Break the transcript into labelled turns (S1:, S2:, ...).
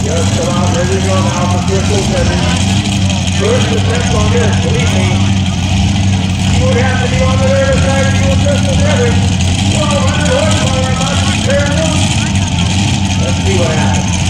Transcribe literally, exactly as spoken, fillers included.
S1: Just about ready to go now for Crystal Seven. First attempt on this, believe me. You would have to be on the other side of you with Crystal Seven. twelve hundred horsepower about to turn loose. Let's see what happens.